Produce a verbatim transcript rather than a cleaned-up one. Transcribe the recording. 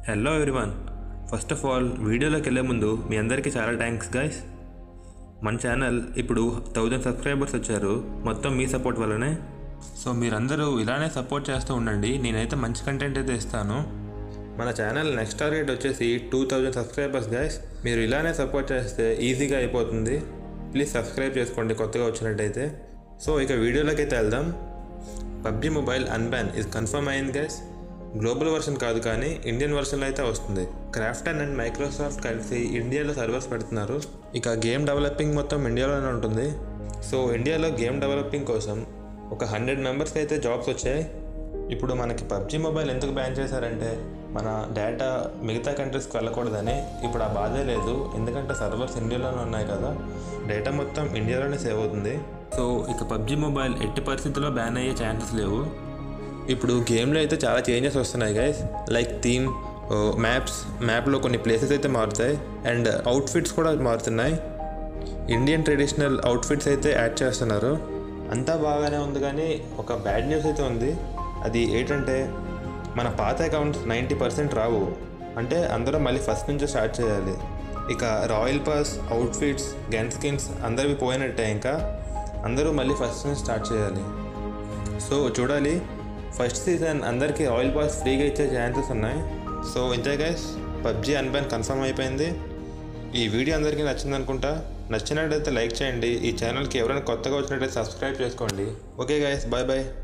Hello everyone, first of all వీడియోలోకి వెళ్ళే ముందు మీ అందరికీ చాలా థ్యాంక్స్ గైస్. మన ఛానల్ ఇప్పుడు థౌజండ్ సబ్స్క్రైబర్స్ వచ్చారు, మొత్తం మీ సపోర్ట్ వల్లనే. సో మీరందరూ ఇలానే సపోర్ట్ చేస్తూ ఉండండి, నేనైతే మంచి కంటెంట్ అయితే ఇస్తాను. మన ఛానల్ నెక్స్ట్ టార్గెట్ వచ్చేసి టూ థౌజండ్ సబ్స్క్రైబర్స్ గైస్. మీరు ఇలానే సపోర్ట్ చేస్తే ఈజీగా అయిపోతుంది. ప్లీజ్ సబ్స్క్రైబ్ చేసుకోండి కొత్తగా వచ్చినట్టయితే. సో ఇక వీడియోలోకి అయితే వెళ్దాం. పబ్జీ మొబైల్ అన్బ్యాన్ ఇది కన్ఫర్మ్ అయింది గైస్. గ్లోబల్ వర్షన్ కాదు కానీ ఇండియన్ వర్షన్లో అయితే వస్తుంది. క్రాఫ్టన్ అండ్ మైక్రోసాఫ్ట్ కలిసి ఇండియాలో సర్వర్స్ పెడుతున్నారు. ఇక గేమ్ డెవలపింగ్ మొత్తం ఇండియాలోనే ఉంటుంది. సో ఇండియాలో గేమ్ డెవలపింగ్ కోసం ఒక హండ్రెడ్ మెంబర్స్కి అయితే జాబ్స్ వచ్చాయి. ఇప్పుడు మనకి పబ్జీ మొబైల్ ఎందుకు బ్యాన్ చేశారంటే మన డేటా మిగతా కంట్రీస్కి వెళ్ళకూడదని. ఇప్పుడు ఆ బాధే లేదు, ఎందుకంటే సర్వర్స్ ఇండియాలోనే ఉన్నాయి కదా, డేటా మొత్తం ఇండియాలోనే సేవ్ అవుతుంది. సో ఇక పబ్జీ మొబైల్ ఎట్టి పరిస్థితుల్లో బ్యాన్ అయ్యే ఛాన్సెస్ లేవు. ఇప్పుడు గేమ్లో అయితే చాలా చేంజెస్ వస్తున్నాయి గైస్. లైక్ థీమ్, మ్యాప్స్ మ్యాప్లో కొన్ని ప్లేసెస్ అయితే మారుతాయి అండ్ అవుట్ఫిట్స్ కూడా మారుతున్నాయి. ఇండియన్ ట్రెడిషనల్ అవుట్ఫిట్స్ అయితే యాడ్ చేస్తున్నారు. అంతా బాగానే ఉంది కానీ ఒక బ్యాడ్ న్యూస్ అయితే ఉంది. అది ఏంటంటే మన పాత అకౌంట్స్ నైంటీ పర్సెంట్ రావు. అంటే అందరూ మళ్ళీ ఫస్ట్ నుంచి స్టార్ట్ చేయాలి. ఇక royal pass, outfits, gun skins అందరివి పోయినట్టే. ఇంకా అందరూ మళ్ళీ ఫస్ట్ నుంచి స్టార్ట్ చేయాలి. సో చూడాలి, ఫస్ట్ సీజన్ అందరికీ ఆయిల్ పాస్ ఫ్రీగా ఇచ్చే ఛాన్సెస్ ఉన్నాయి. సో ఇంతే గైస్, పబ్జీ అన్బ్యాన్ కన్ఫర్మ్ అయిపోయింది. ఈ వీడియో అందరికీ నచ్చింది అనుకుంటా. నచ్చినట్టయితే లైక్ చేయండి. ఈ ఛానల్కి ఎవరైనా కొత్తగా వచ్చినట్టయితే సబ్స్క్రైబ్ చేసుకోండి. Okay guys, bye bye.